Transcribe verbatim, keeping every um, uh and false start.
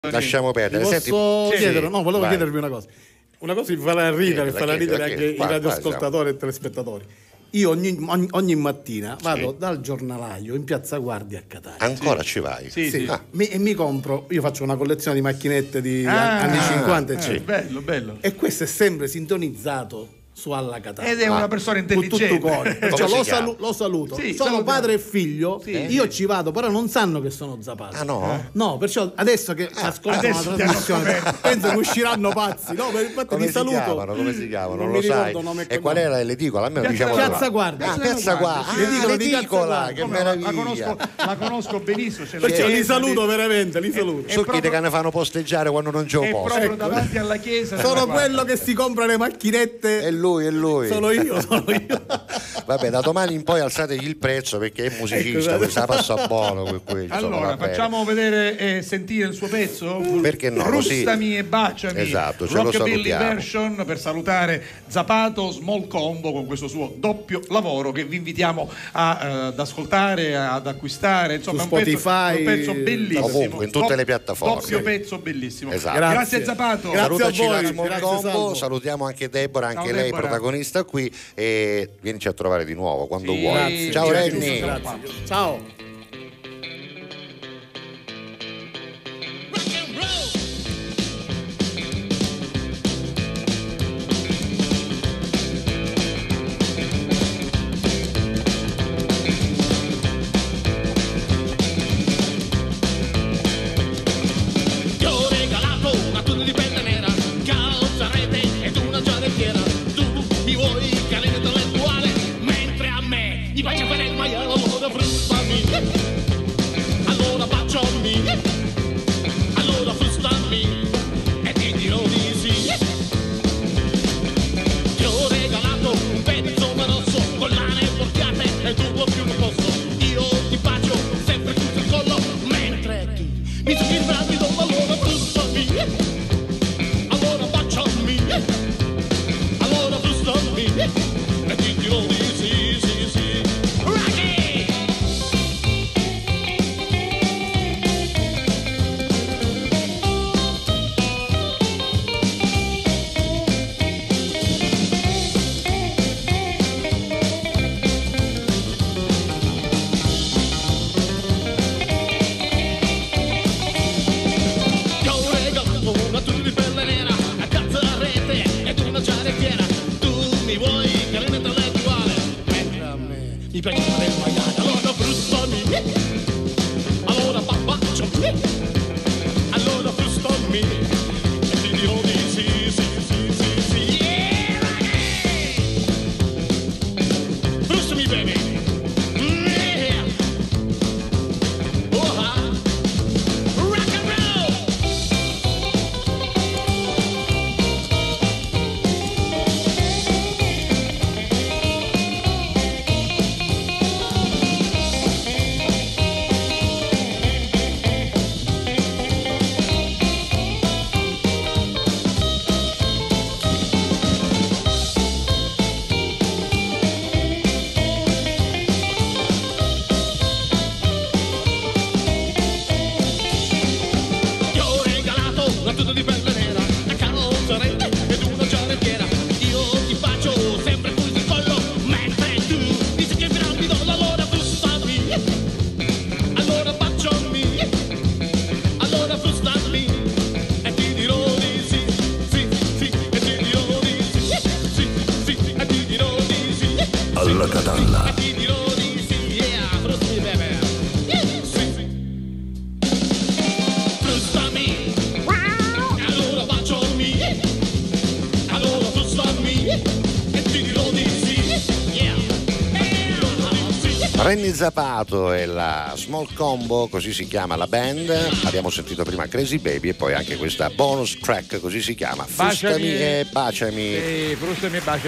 Lasciamo perdere. Posso Senti, chiedere? sì, no, volevo vai. chiedervi una cosa. Una cosa mi farà ridere, Chiedila, farà ridere chiedila, anche chiedila. i radioascoltatori e telespettatori. Io ogni, ogni, ogni mattina vado Sì. dal giornalaio in Piazza Guardia a Catania. Ancora ci vai? Sì, Sì, sì. Ah. mi- e mi compro, io faccio una collezione di macchinette di Ah, anni cinquanta eh, eccetera. bello, bello. E questo è sempre sintonizzato su Alla Catania. Ed è una persona Con tutto intelligente. cuore. Perciò Come si lo, chiama? salu- lo saluto. Sì, sono salutiamo. padre e figlio. Sì. Io ci vado, però non sanno che sono Zappato. Ah no? No, perciò adesso che ascoltano adesso la ti hanno trasmissione scoperto. penso che usciranno pazzi. No, per- infatti Come li si saluto. chiamano? Come si chiamano? Non Non, mi lo sai. ricordo nome e E qual cognome. era l'edicola? Almeno Piazza- diciamo Piazza Guardia. Ah, Piazza Guardia. Piazza Ah, Guardia. Di Piazza l'edicola, Guardia. che Come la, meraviglia. la conosco, la conosco benissimo. c'è la Perciò li chiesa saluto di- veramente, li saluto. è Succhi proprio- che ne fanno posteggiare quando non c'è un È posto. proprio Ecco. davanti alla chiesa. Sono della quello Guardia. che si compra le macchinette. È lui, è lui. Sono io, sono io. Vabbè, da domani in poi alzategli il prezzo perché è musicista, Ecco, questa passa buono que- que- insomma, Allora, va bene. facciamo vedere e sentire il suo pezzo? Perché no? Rustami Così- e baciami. Esatto, ce lo Rockabilly salutiamo. version per salutare Zappato Small Combo con questo suo doppio lavoro che vi invitiamo a, eh, ad ascoltare, ad acquistare. Insomma, Su è un pezzo, Spotify, è un pezzo bellissimo. ovunque, in tutte Dop- le piattaforme. Doppio pezzo bellissimo. Esatto. Grazie, Grazie. Zappato. Grazie. Salutaci a voi, la Small grazie, Combo, Salvo. salutiamo anche Deborah, anche Ciao, lei Deborah. protagonista qui e vienici a trovare di nuovo quando Sì, vuoi. Grazie. Ciao Grazie. Renny. Grazie. Ciao. Ti ho regalato una tuta di pelle nera, calza rete ed una giarrettiera. Tu mi vuoi calare intellettuale, mentre a me gli faccio fare il maiale. Allora frustami, allora baciami, allora frustami e ti dirò di sì. Ti ho regalato un pezzo marosso, collane borchiate e tu più non posso. Io ti bacio sempre tutto il collo, mentre tu mi tocchi il bravido. Allora frustami, allora baciami, allora frustami e ti dirò di sì, sì, sì. Rocky! Ti ho regalato una tuta di pelle nera, a cazzo a rete ed una giarrettiera. Tu mi vuoi carina intellettuale, mentre a me mi piace fare il maiale. Allora frustami, allora baciami, allora frustami e ti dirò di sì, sì, sì, sì, sì. Yeah, ragazzi! Frustami, baby. Yeah. Oh-ha. Rock and roll! Ti ho regalato una tuta di pelle nera, la calza rete ed una giarrettiera. Io ti bacio sempre sul il collo, mentre tu dici che mi rapido. Allora frustami, allora baciami, allora frustami e ti dirò di sì, sì, sì, e ti dirò di sì, sì, sì, e ti dirò di sì. Alla Catalla. E ti dirò di sì, yeah, frustami, baby. Sì, sì. Frustami, allora baciami, allora frustami e ti dirò di sì, yeah, e ti dirò di sì. Renny Zappato e la Small Combo, così si chiama la band. Abbiamo sentito prima Crazy Baby e poi anche questa bonus track, così si chiama. Frustami Baciami e baciami. Sì, frustami e baciami.